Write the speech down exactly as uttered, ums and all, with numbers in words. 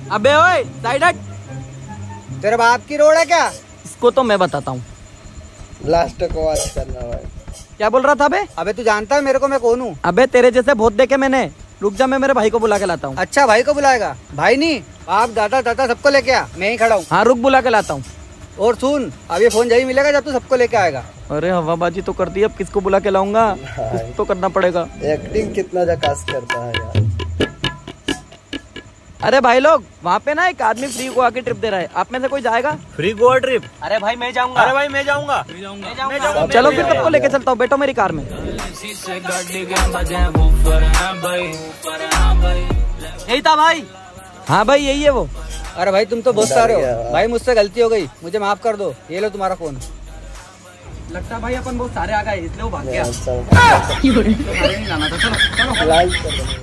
अबे ओए साइड हट। तेरे बाप की रोड है क्या? इसको तो मैं बताता हूँ। लास्ट को बात करना भाई। क्या बोल रहा था बे? अबे तू जानता है मेरे को मैं कौन हूँ? अबे तेरे जैसे बहुत देखे मैंने। रुक जा, मैं मेरे भाई को बुला के लाता हूँ। अच्छा भाई को बुलाएगा? भाई नहीं, आप दादा दादा सबको लेके आ, मैं ही खड़ा हूँ। हाँ रुक, बुला के लाता हूँ। और सुन, अब ये फोन जही मिलेगा जब तू सबको लेके आएगा। अरे हवाबाजी तो कर दी, अब किसको बुला के लाऊंगा? कुछ तो करना पड़ेगा। एक्टिंग कितना झकास करता है यार। अरे भाई लोग, वहाँ पे ना एक आदमी फ्री गोवा की ट्रिप दे रहा है, आप में से कोई जाएगा? Free Goa trip? अरे भाई मैं जाऊंगा। अरे भाई मैं जाऊंगा। चलो फिर सबको लेके चलता हूँ, बैठो मेरी कार में। यही था भाई। हाँ भाई यही है वो। अरे भाई तुम तो बहुत सारे हो भाई, मुझसे गलती हो गई, मुझे माफ कर दो। ये लो तुम्हारा फोन। लगता है भाई अपन बहुत सारे आ गए, इसलिए वो भाग गया। चल नहीं लाना था, चलो चलो। लाइक कर दो।